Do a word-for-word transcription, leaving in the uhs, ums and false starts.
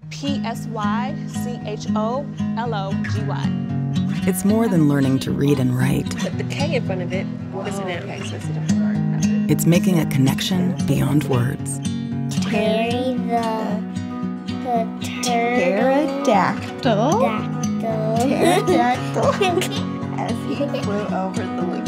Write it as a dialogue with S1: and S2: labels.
S1: P S Y C H O L O G Y.
S2: It's more than learning to read and write.
S3: Put the K in front of it. What is it now? Okay, so it's a different word.
S2: It's making a connection beyond words.
S4: Terry the, the
S5: pterodactyl.
S4: Dactyl.
S5: Pterodactyl. As he flew over the